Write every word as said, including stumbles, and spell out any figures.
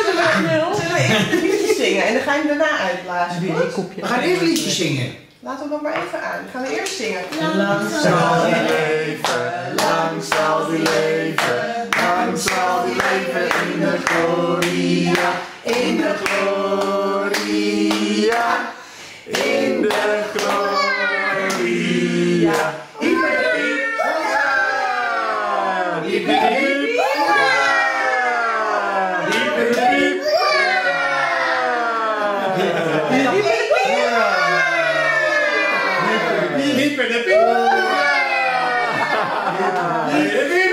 Zullen we eerst een liedje zingen en dan ga je hem daarna uitblazen? We gaan eerst een liedje zingen. Laten we nog maar even aan. Gaan we eerst zingen. Lang zal die leven, lang zal die leven, lang zal die leven in de gloria, in de gloria, in de gloria. Hyperdiep, hoera! Hyperdiep, hoera! Hyperdiep, Hyper de piep!